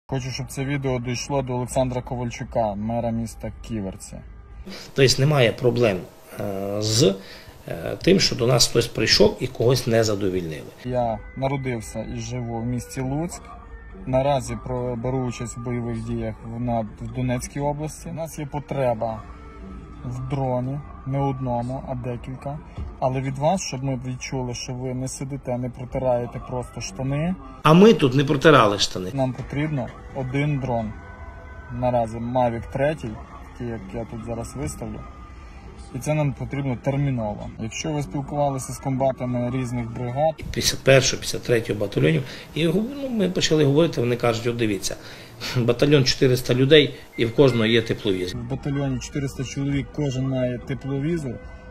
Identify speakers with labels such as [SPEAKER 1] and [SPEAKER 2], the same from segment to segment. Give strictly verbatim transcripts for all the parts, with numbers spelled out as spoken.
[SPEAKER 1] Хочу, щоб це відео дійшло до Олександра Ковальчука, мера міста Ківерці.
[SPEAKER 2] Тобто немає проблем з тим, що до нас хтось прийшов і когось не задовільнили.
[SPEAKER 1] Я народився і живу в місті Луцьк. Наразі беру участь в бойових діях в Донецькій області. У нас є потреба в дроні, не одному, а декілька. Але від вас, щоб ми відчули, що ви не сидите, не протираєте просто штани.
[SPEAKER 2] А ми тут не протирали штани.
[SPEAKER 1] Нам потрібно один дрон. Наразі Мавік три, такий, як я тут зараз виставлю. І це нам потрібно терміново. Якщо ви спілкувалися з комбатами різних бригад...
[SPEAKER 2] п'ятдесят першого, п'ятдесят третього батальйонів, і ну, ми почали говорити, вони кажуть, от дивіться, батальйон чотириста людей і в кожного є тепловізор.
[SPEAKER 1] В батальйоні чотириста чоловік, кожен має тепловізор.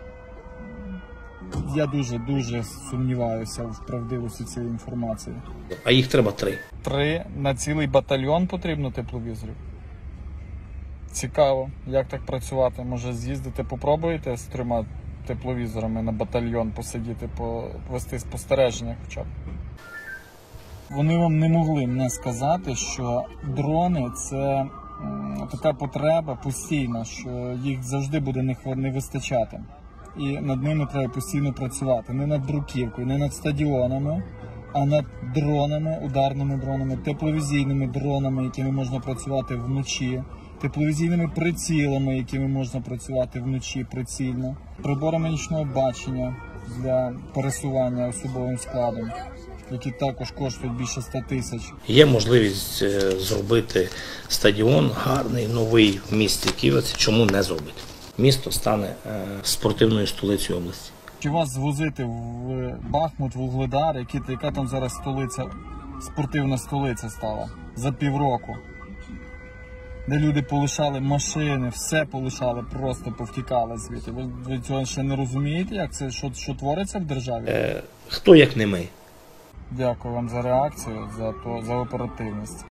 [SPEAKER 1] Я дуже-дуже сумніваюся в правдивості цієї інформації.
[SPEAKER 2] А їх треба три.
[SPEAKER 1] Три? На цілий батальйон потрібно тепловізорів? Цікаво, як так працювати. Може з'їздити, попробуєте з трьома тепловізорами на батальйон посидіти, повести спостереження хоча б. Вони вам не могли не сказати, що дрони – це така потреба постійна, що їх завжди буде не вистачати. І над ними треба постійно працювати. Не над бруківкою, не над стадіонами, а над дронами, ударними дронами, тепловізійними дронами, якими можна працювати вночі, тепловізійними прицілами, якими можна працювати вночі прицільно, приборами нічного бачення для пересування особовим складом, які також коштують більше ста тисяч.
[SPEAKER 2] Є можливість зробити стадіон гарний, новий в місті Ківерці. Чому не зробити? Місто стане спортивною столицею області.
[SPEAKER 1] Чи вас звозити в Бахмут, в Вугледар, які, яка там зараз столиця, спортивна столиця стала за півроку? Де люди полишали машини, все полишали, просто повтікали звідти. Ви, ви цього ще не розумієте, як це, що, що твориться в державі?
[SPEAKER 2] Е, хто як не ми?
[SPEAKER 1] Дякую вам за реакцію, за, то, за оперативність.